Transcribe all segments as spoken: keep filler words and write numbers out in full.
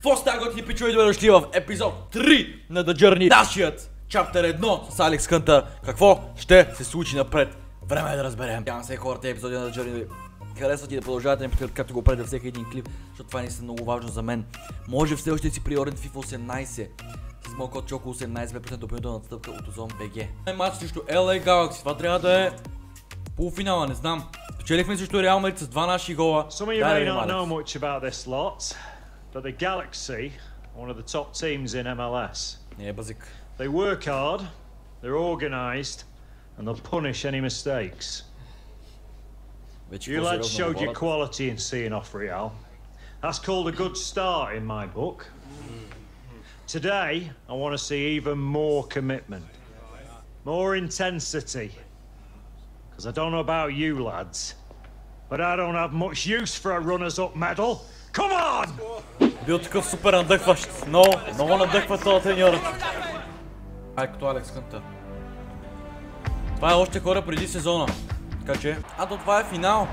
Какво става, готини пичове, добре дошли в епизод три на The Journey, нашият чаптер едно с Алекс Хънтър. Какво ще се случи напред? Време е да разберем. Надявам се хората епизоди на The Journey харесват и да продължавате да ми както го правите всеки един клип, защото това е наистина много важно за мен. Може все още си приорен FIFA осемнайсет с моят код Choco осемнайсет, две процента допълнителна отстъпка от Озон БГ. Матч срещу Ел Ей Galaxy, това трябва да е полуфинала, не знам. Печелихме срещу Реал Мадрид с два наши гола. Some of you may not know much about this lot, but the Galaxy, one of the top teams in M L S. Не е базик. They work hard, they're organised, and they'll punish any mistakes. You lads showed your quality in seeing off Real. That's called a good start in my book. Today, I want to see even more commitment, more intensity. Because I don't know about you lads, but I don't have much use for a runners-up medal. Come on! Бил такъв супер надъхващ. Много, много надъхва този треньор. Ай, като Алекс Хънтър. Това е още хора преди сезона. Така че... А, то това е финал.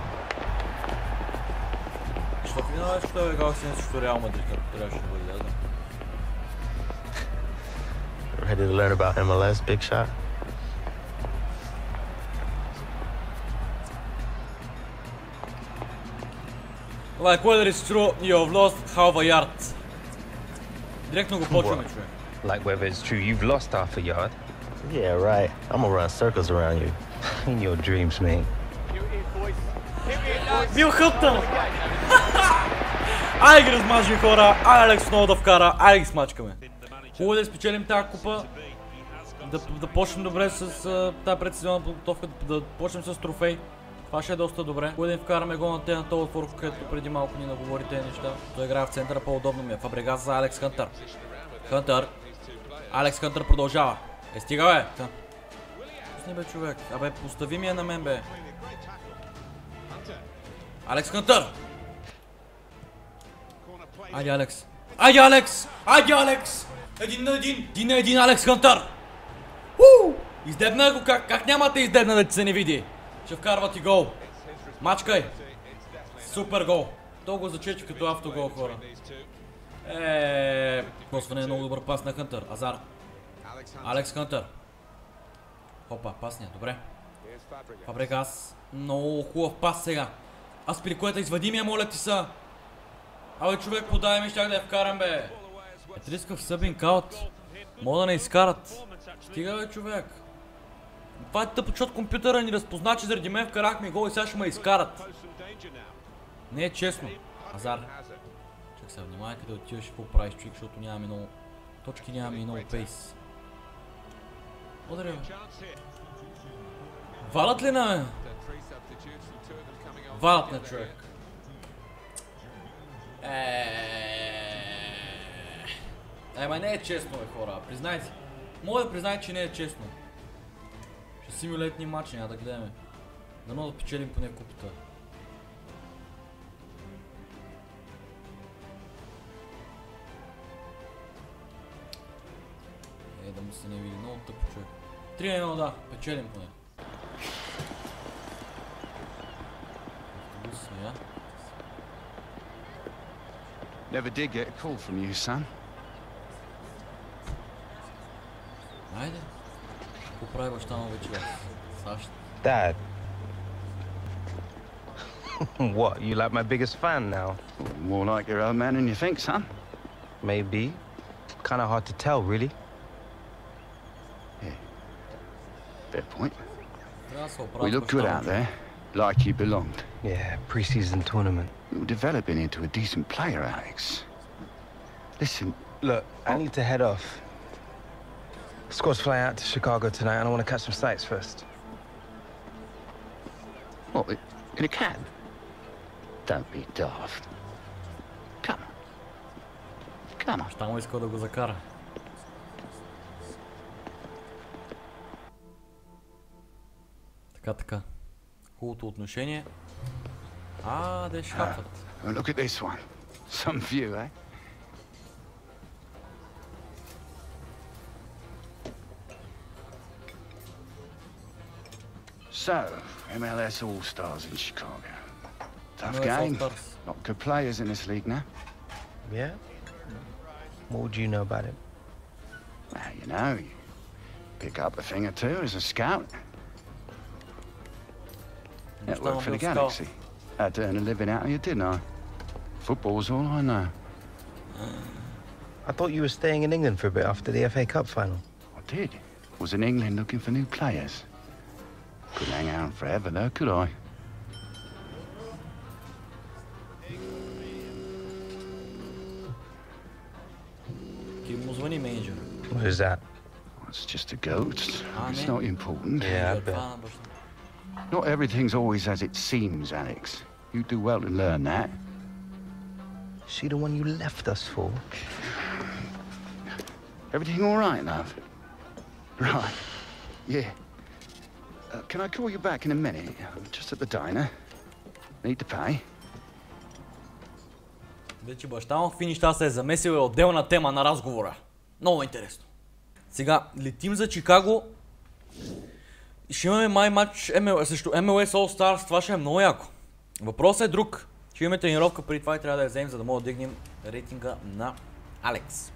Що финал е, що е Галакси срещу Реал Мадрид, като трябваше да бъде, да. Ready to learn about M L S, big shot? Like whether it's true you have lost half a yard. Директно го почваме, човек. Like whether it's true you've lost half a yard? Yeah, right. I'm gonna run circles around you. In your dreams, man. Бил Хънтър! Ай ги размажи хора, ай Алекс много да вкара, ай ги смачкаме. Хубаво да спечелим тази купа, да, да почнем добре с uh, тази предсезонна подготовка, да, да почнем с трофей. Това ще е доста добре. Хубаво да им вкараме гол на те на този отвор, където преди малко ни наговори тези неща. Той играе в центъра, по-удобно ми е. Фабрегас за Алекс Хънтър. Хънтър. Алекс Хънтър продължава. Е, стига бе! Та. Пусни бе, човек. Абе, постави ми я на мен бе. Алекс Хънтър! Айде, Алекс! Айде, Алекс! Айде, Алекс! Един на един! Един на един, Алекс Хънтър! Уу! Издебна го, как, как няма те издебна да ти се не види? Ще вкарва ти гол. Мачкай! Супер гол! То го зачечи като автогол, хора. Еее... Косване е много добър пас на Хънтър. Азар. Алекс Хънтър. Опа, пасния, добре. Фабрегас. Много хубав пас сега. Аз при което извади ми я, моля ти са. Абе, човек, подай ми, щях да я вкарам, бе. Е, трискав събинг аут. Мога да не изкарат. Стига, бе, човек. Това е тъпо, защото компютъра ни разпозна, че заради мен вкарахме гол и сега ще ме изкарат. Не е честно. Азар. Чак се, внимай къде отиваш и какво правиш, човек, защото нямаме много точки, нямаме и много пейс. Благодаря. Валят ли на... Валят на човек. Еее... Ема не е честно, бе, хора. Признайте. Мога да признай, че не е честно. Ще си ми летни матчи, няма да гледаме. Дано да печелим поне купата. Е, да му се не види. Много тъпо, човек. три на едно, да. Печелим поне. Never did get a call from you, son. Айде. Какво прави баща му вече в САЩ? Dad. What? You like my biggest fan now? More like your old man than you think, son. Maybe. Kind of hard to tell, really. Yeah. Fair point. We look good out there, like you belonged. Yeah, pre-season tournament. You're developing into a decent player, Alex. Listen, Look, I need to head off. Squad's flying out to Chicago tonight, and I want to catch some sights first. what, in a cab? Don't be daft. Come on. Come on. Баща му иска да го закара. Така, така. Хубавото отношение. А, де ще хапват. Oh, look at this one. Some view, eh? So, M L S All-Stars in Chicago. Tough game. Lot of good players in this league now. Yeah? What would you know about him? Well, you know, you pick up a thing or two as a scout. Network for the Galaxy. Had to earn a living out of you, didn't I? Football's all I know. I thought you were staying in England for a bit after the F A Cup final. I did. Was in England looking for new players. Couldn't hang out forever though, could I? What is that? It's just a ghost. It's not important. Yeah, I bet. Not everything's always as it seems, Alex. You do well to learn that. Is she the one you left us for? Everything all right, love? Right. Yeah. Uh, can I call you back in a minute? I'm just at the diner. Need to pay. Вече баща му в неща се е замесил, е отделна тема на разговора. Много интересно. Сега летим за Чикаго. Ще имаме май матч срещу Ем Ел Ес All Stars. Това ще е много яко. Въпросът е друг. Ще имаме тренировка преди това и трябва да я вземем, за да мога да дигнем рейтинга на Алекс.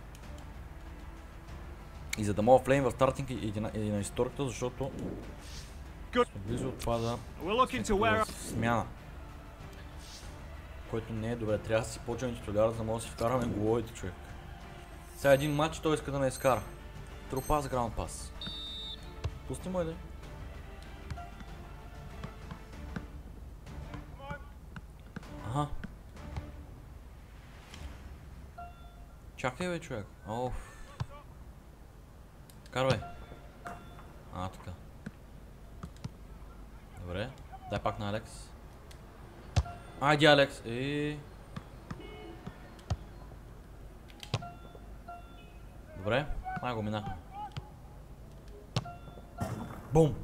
И за да мога влеем в стартинг и на историята, защото сме близо от това да смяна. Който не е добре. Трябва да си почваме титуляра, за да мога да си вкараме головите, човек. Сега един матч той иска да ме изкара. True pass, ground pass. Пусти му иде. Аха. Чакай бе, човек. Оф. Карвай. А, така. Добре. Дай пак на Алекс. Айди, Алекс. И... Добре. Ай го минахме. Бум!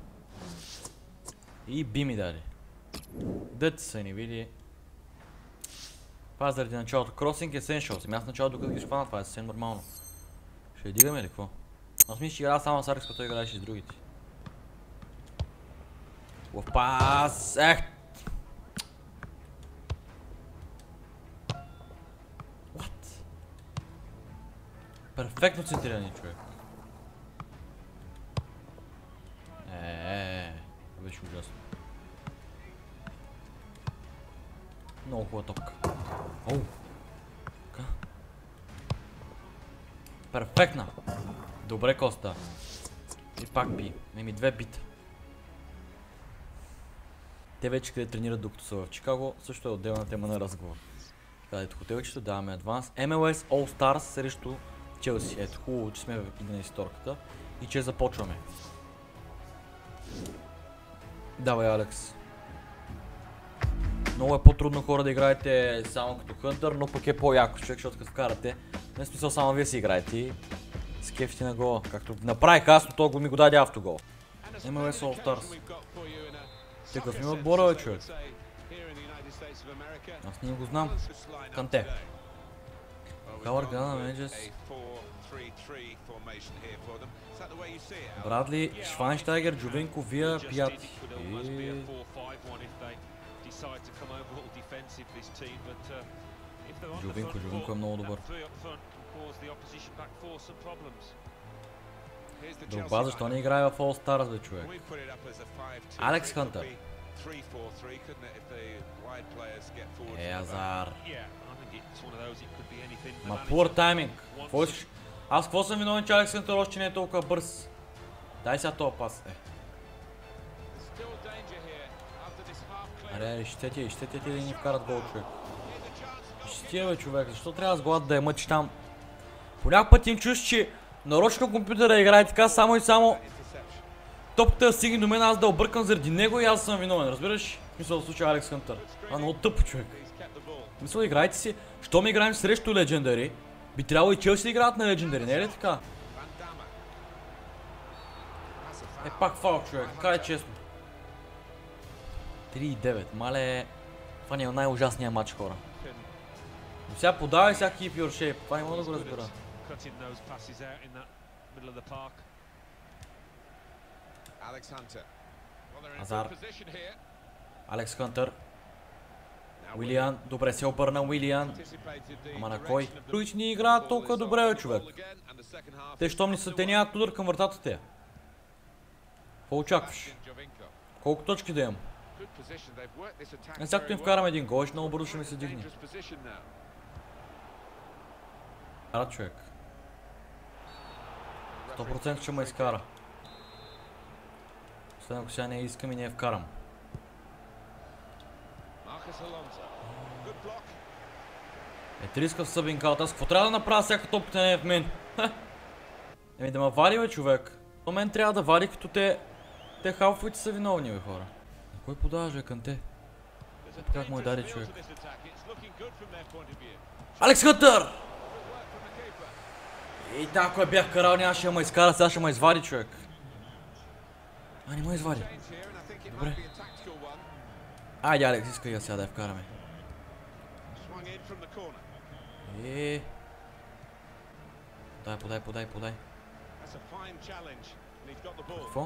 И би ми даде. Дете са ни види. Това е заради началото. Crossing Essentials. Ами аз началото докато ги шпана, това е съвсем нормално. Ще я дигаме ли какво? Аз мисля, че играя само с Алекс, като той играеше с другите. Лъв пас! Ех! What? Перфектно центриране, човек. Еее, беше ужасно. Много хубава топка. Оу! Така. Перфектна! Добре, Коста. И пак би. Еми две бита. Те вече къде тренират докато са в Чикаго, също е отделна тема на разговор. Така, ето хотелчето, даваме адванс. Ем Ел Ес All Stars срещу Челси. Ето, хубаво, че сме в на историята и че започваме. Давай, Алекс. Много е по-трудно хора да играете само като Хънтър, но пък е по-яко човек, защото като вкарате. Не смисъл само вие си играете и с кефите на гола. Както направих аз, но той го ми го даде автогол. Ем Ел Ес All Stars. Те какъв ми отбора, бе, човек? Аз не го знам. Канте. Калър Гана Менджес. Брадли, Швайнштайгер, Джовинко, Вия, Пияти. И... Джовинко, Джовинко е много добър. Друга, защо не играе в All Stars, бе, човек? Алекс Хънтър. Е, Азар. Ма пуър тайминг. Какво искаш? Аз какво съм виновен, че Алекс Хънтър още не е толкова бърз? Дай сега този пас. Е. Аре, ще ти, ще ти да ни вкарат гол, човек. Ще ти, бе, човек. Защо трябва с глад да я мъчи там? По някакъв път им чуш, че нарочно компютъра играе така само и само топката да стигне до мен, аз да объркам заради него и аз съм виновен, разбираш? Мисля в случая Алекс Хънтър. А, много тъпо, човек. Мисля, играйте си. Що ми играем срещу Legendary? Би трябвало и Челси да играят на Legendary, не е ли така? Е, пак фаул, човек. Така е честно. три и девет. Мале, това не е най-ужасният матч, хора. Но сега подавай сега keep your shape. Това не мога да го разбера. Азар. Алекс Хънтър. Уилиан, добре се обърна Уилиан. Ама на кой? Другите ни играят толкова добре, бе, човек. Те, щом ни са, те нямат удар към вратата те. Какво очакваш? Колко точки да имам? Не сега като им вкарам един гол, ще много бързо ще ми се дигне. Кара, човек. сто процента ще ме изкара. След ако сега не искам и не я вкарам. Е, триска в събинкалата. Аз какво трябва да направя, всяка топката не е в мен? Еми да ме вади, бе, човек. То мен трябва да вади, като те... Те халфовите са виновни, бе, хора. Кой подаваш, бе, към те? Как му е даде, човек? Алекс Хънтър! И да, ако я бях карал, нямаше да ме изкара, сега ще ме извади, човек. А, не ме извади. Добре. Айде, Алекс, искай я сега да я вкараме. Е. Подай, подай, подай, подай. Какво?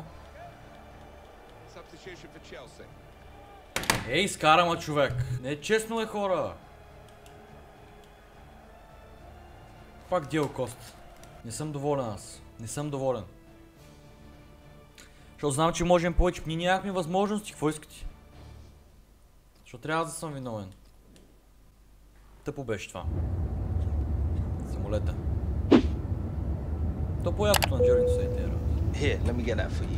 Ей, изкарама, човек. Не е честно, е, хора. Пак Диего Коста. Не съм доволен аз. Не съм доволен. Защото знам, че можем повече. Ние нямахме възможности. Какво искате? Защото трябва да съм виновен. Тъпо беше това. Самолета. То по-якото на Джерин Сейтера. Here, let me get that for you.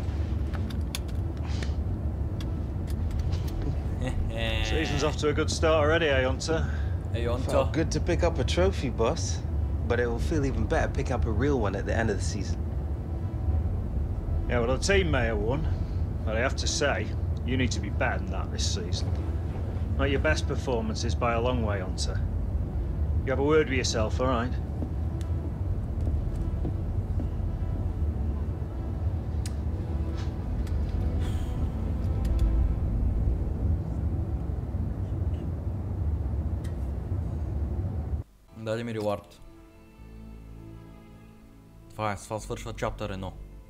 Season's off to a good start already, eh, Hunter? Hey, Hunter. Felt good to pick up a trophy, boss. But it will feel even better pick up a real one at the end of the season. Yeah, well, the team may have won, but I have to say, you need to be better than that this season. Not your best performances by a long way, Hunter. You have a word with yourself, all right? Даде ми рeward. Това е, това свършва чаптър едно.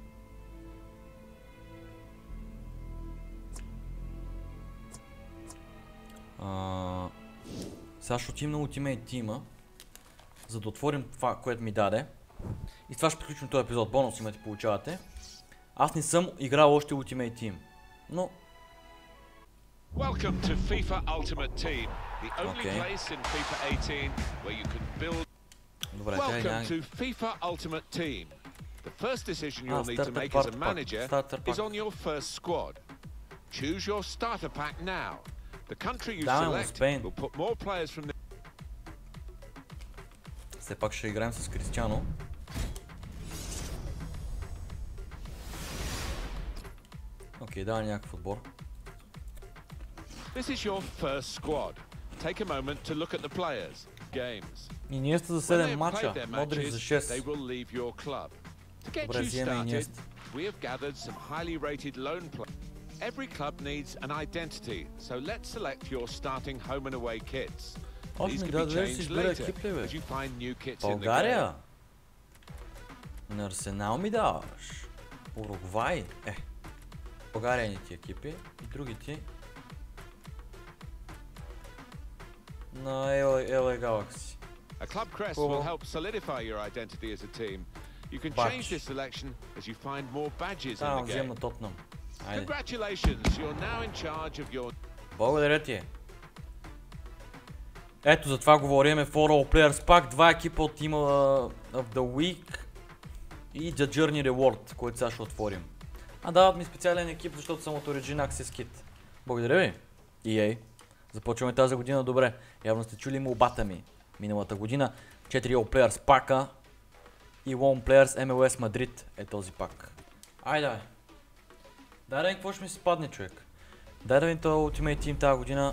А, сега ще отим на Ultimate Team, за да отворим това, което ми даде. И това ще приключим този епизод. Бонус имате, получавате. Аз не съм играл още Ultimate Team, но... Welcome to FIFA Ultimate Team, the only Okay. place in FIFA eighteen where you can build. Добре, Welcome to FIFA Ultimate Team. The first decision you'll Ah, need to starter make pack, as a manager starter is pack. on your first squad. Choose your starter pack now. The country you Down select Spain. will put more players from the... Все пак ще играем с Кристиано. Окей, дава някакъв отбор. This is your first squad. Take a moment to look at the players. Games. Иниеста за When they седем have мача, played their Модрич за matches, шест. they will leave your club. To get Добре, you вземем started, Иниеста. we have gathered some highly rated lone players. Every club needs an identity, so let's select your starting home and away kits. Още These ми can be даде да си changed избера later екип ли, бе? as you find new kits in the game. България? На Арсенал ми даваш. Уругвай? Е. България ни ти екипи и другите на Ел Ей Galaxy. A club crest Cool. will help solidify your identity as a team. You can Badge. change this selection as you find more badges in Там the взем game. на Тотнъм. Айде. Congratulations, you're now in charge of your... Благодаря ти. Ето за това говорим For All Players Pack, два екипа от Team of the Week и The Journey Reward, който сега ще отворим. А дават ми специален екип, защото съм от Origin Access Kit. Благодаря ви. И ей. Започваме тази година добре. Явно сте чули молбата ми. Миналата година четири All Players пака и One Players Ем Ел Ес Madrid е този пак. Айде бе. Дай да ми какво ще ми се падне, човек. Дай да ми този Ultimate Team тази година.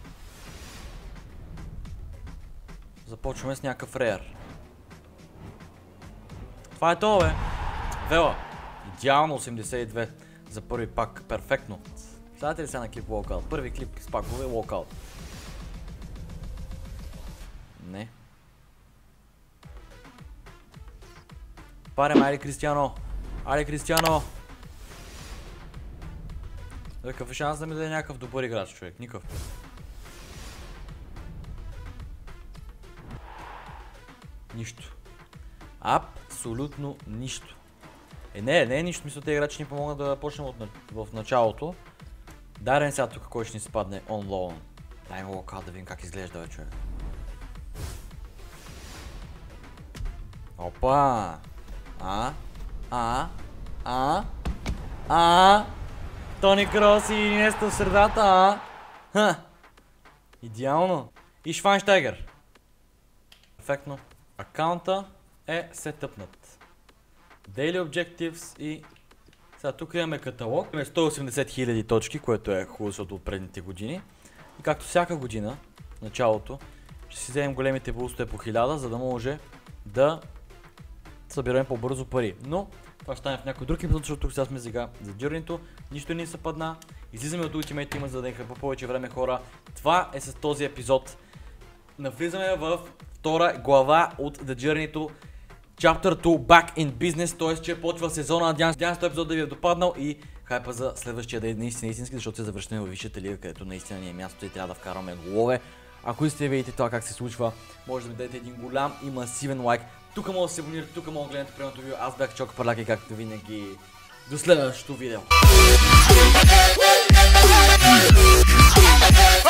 Започваме с някакъв рейер. Това е то, бе. Вела. Идеално осемдесет и две за първи пак. Перфектно. Знаете ли сега на клип Walkout? Първи клип с пакове Walkout. Не. Парем, айде Кристиано. Айде Кристиано. Какъв е шанс да ми даде някакъв добър играч, човек? Никакъв. Нищо. Абсолютно нищо. Е, не, не е нищо, мисля, те играчи ни помогнат да почнем от, в началото. Дарен сега тук, кой ще ни спадне on loan. Дай го локал да видим как изглежда, бе, човек. Опа! А? А? А? А? Тони Крос и Инеста в средата, а? Ха! Идеално! И Швайнштайгер. Перфектно. Акаунта е сетъпнат. Daily Objectives и... Сега тук имаме каталог. Имаме сто и осемдесет хиляди точки, което е хубаво от предните години. И както всяка година, в началото, ще си вземем големите булстове по хиляда, за да може да събираме по-бързо пари. Но това ще стане в някой друг епизод, защото тук сега сме сега за Journey-то. Нищо не ни се падна. Излизаме от Ultimate Team, за да им по-повече време, хора. Това е с този епизод. Навлизаме в втора глава от The Journey-то. Chapter two Back in Business, т.е. че почва сезона. Надявам се този епизод да ви е допаднал и хайпа за следващия да е наистина истински, защото се завръщаме в висшата лига, където наистина ни е място и трябва да вкараме голове. Ако искате да видите това как се случва, може да ми дадете един голям и масивен лайк. Тук може да се абонирате, тук може да гледате предното видео. Аз бях Чокапарлак и както винаги до следващото видео.